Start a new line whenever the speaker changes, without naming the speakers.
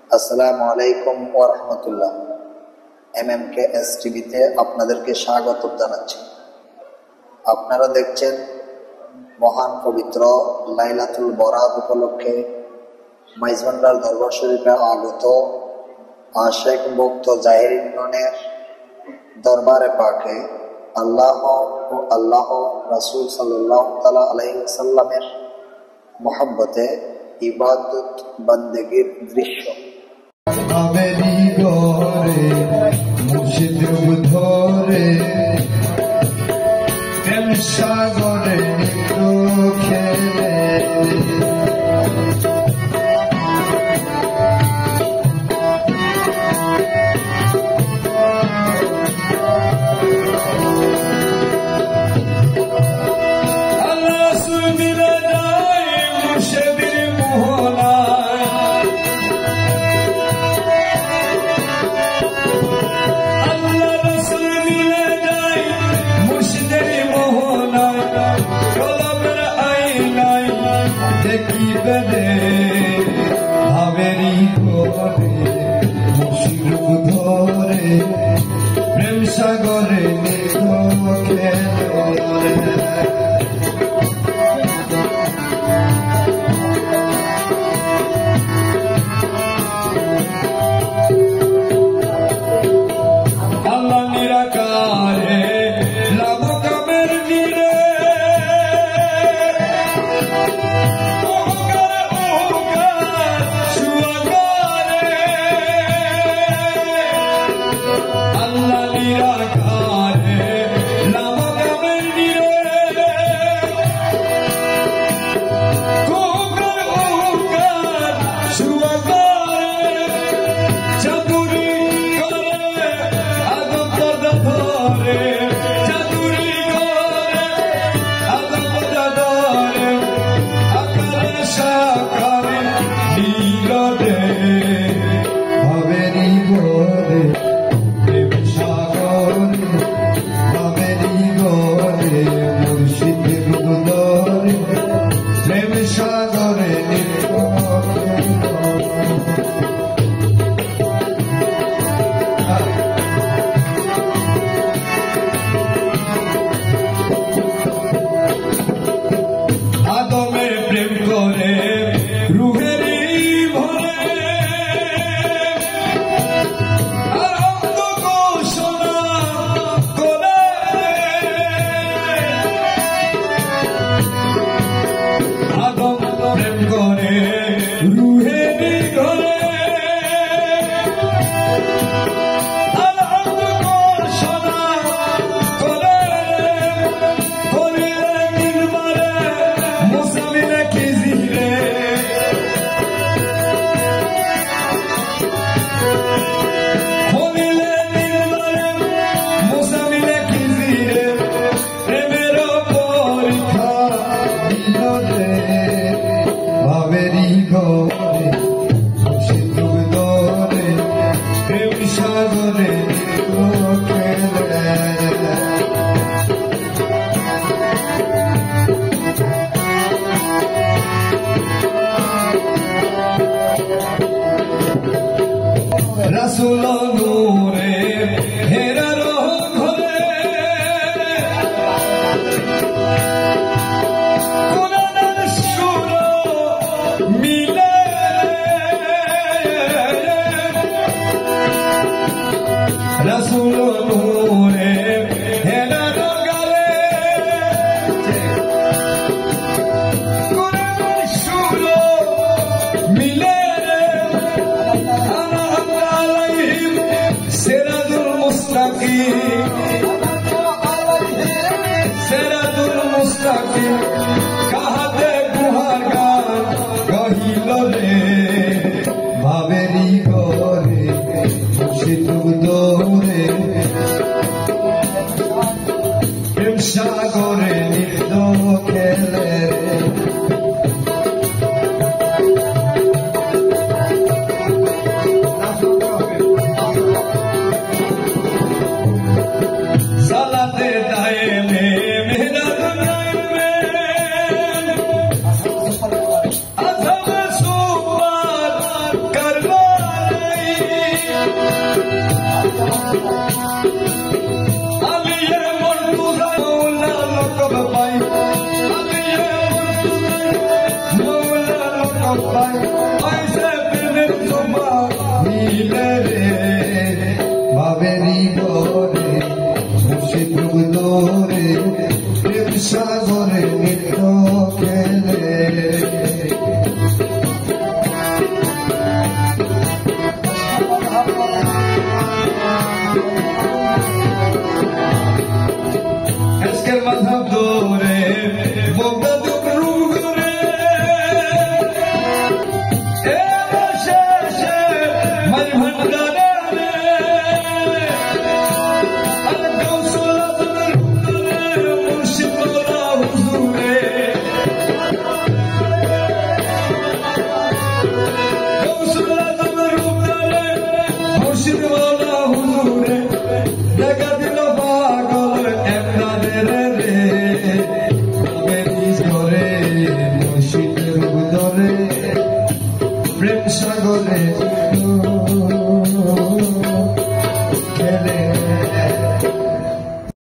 আসসালামু আলাইকুম ওয়া রাহমাতুল্লাহ। MMKS টিভিতে আপনাদেরকে স্বাগত জানাচ্ছি। আপনারা দেখছেন মহান পবিত্র লাইলাতুল বরাত উপলক্ষে মাইজভান্ডার দরবার শরীফে আগত আশেক ভক্ত জাহিরিনগণের দরবারে পাকে আল্লাহ ও আল্লাহ রাসূল সাল্লাল্লাহু তাআলা আলাইহি ওয়াসাল্লামের মহব্বতে ইবাদত বন্দেগীর দৃশ্য।
আবেলি গরে মুর্শিদ ধরে প্রেম সাগরে খেলে ভাবেরি ঘরে মুর্শিদ ধরে প্রেম সাগরে আল্লাহ নিরাকারে লাভকামের নীরে রাসূল নূরে হেরার ঘরে কোরআনের সুর মিলে রাসূল নূরে হেরার ঘরে কোরআনের সুর মিলে জায়গা